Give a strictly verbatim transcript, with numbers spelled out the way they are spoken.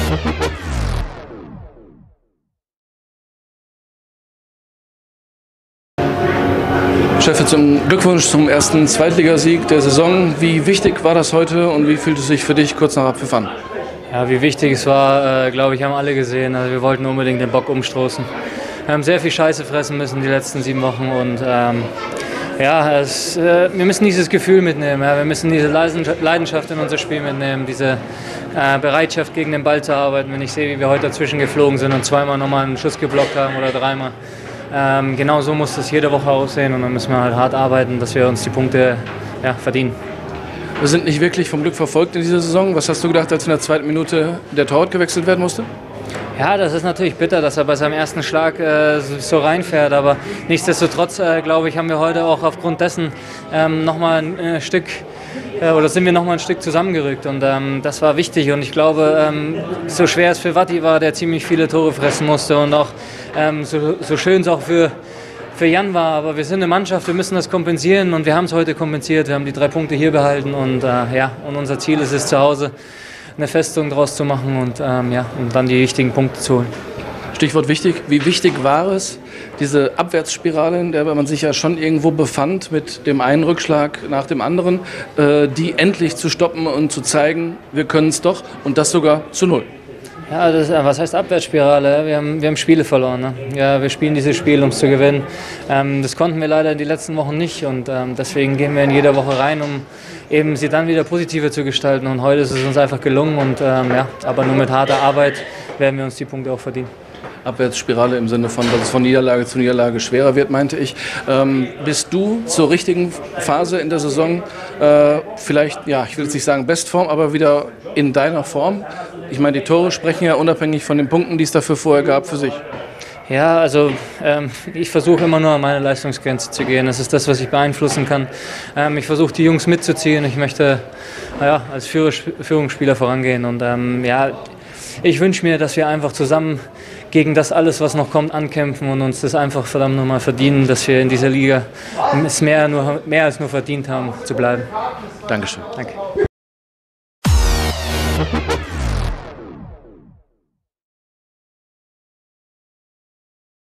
Steffi, zum Glückwunsch zum ersten Zweitligasieg der Saison. Wie wichtig war das heute und wie fühlt es sich für dich kurz nach Abpfiff an? Ja, wie wichtig es war, äh, glaube ich, haben alle gesehen. Also wir wollten unbedingt den Bock umstoßen. Wir haben sehr viel Scheiße fressen müssen die letzten sieben Wochen und ähm, ja, es, äh, wir müssen dieses Gefühl mitnehmen. Ja. Wir müssen diese Leidenschaft in unser Spiel mitnehmen, diese äh, Bereitschaft gegen den Ball zu arbeiten. Wenn ich sehe, wie wir heute dazwischen geflogen sind und zweimal nochmal einen Schuss geblockt haben oder dreimal. Ähm, genau so muss das jede Woche aussehen und dann müssen wir halt hart arbeiten, dass wir uns die Punkte ja, verdienen. Wir sind nicht wirklich vom Glück verfolgt in dieser Saison. Was hast du gedacht, als in der zweiten Minute der Torwart gewechselt werden musste? Ja, das ist natürlich bitter, dass er bei seinem ersten Schlag äh, so reinfährt, aber nichtsdestotrotz, äh, glaube ich, haben wir heute auch aufgrund dessen ähm, nochmal ein äh, Stück, äh, oder sind wir nochmal ein Stück zusammengerückt und ähm, das war wichtig und ich glaube, ähm, so schwer es für Watti war, der ziemlich viele Tore fressen musste und auch ähm, so, so schön es auch für für Jan war, aber wir sind eine Mannschaft, wir müssen das kompensieren und wir haben es heute kompensiert, wir haben die drei Punkte hier behalten und äh, ja, und unser Ziel ist es zu Hause, eine Festung draus zu machen und, ähm, ja, und dann die wichtigen Punkte zu holen. Stichwort wichtig. Wie wichtig war es, diese Abwärtsspirale, in der man sich ja schon irgendwo befand, mit dem einen Rückschlag nach dem anderen, äh, die endlich zu stoppen und zu zeigen, wir können es doch und das sogar zu null? Ja, das, was heißt Abwärtsspirale? Wir haben, wir haben Spiele verloren. Ne? Ja, wir spielen dieses Spiel, um es zu gewinnen. Ähm, das konnten wir leider in den letzten Wochen nicht und ähm, deswegen gehen wir in jeder Woche rein, um eben sie dann wieder positiver zu gestalten. Und heute ist es uns einfach gelungen und ähm, ja, aber nur mit harter Arbeit werden wir uns die Punkte auch verdienen. Abwärtsspirale im Sinne von, dass es von Niederlage zu Niederlage schwerer wird, meinte ich. Ähm, bist du zur richtigen Phase in der Saison, äh, vielleicht, ja, ich will jetzt nicht sagen Bestform, aber wieder in deiner Form? Ich meine, die Tore sprechen ja unabhängig von den Punkten, die es dafür vorher gab, für sich. Ja, also ähm, ich versuche immer nur an meine Leistungsgrenze zu gehen. Das ist das, was ich beeinflussen kann. Ähm, ich versuche die Jungs mitzuziehen. Ich möchte ja, als Führungsspieler vorangehen und ähm, ja, ich wünsche mir, dass wir einfach zusammen gegen das alles, was noch kommt, ankämpfen und uns das einfach verdammt nochmal verdienen, dass wir in dieser Liga es mehr, nur, mehr als nur verdient haben, zu bleiben. Dankeschön. Danke.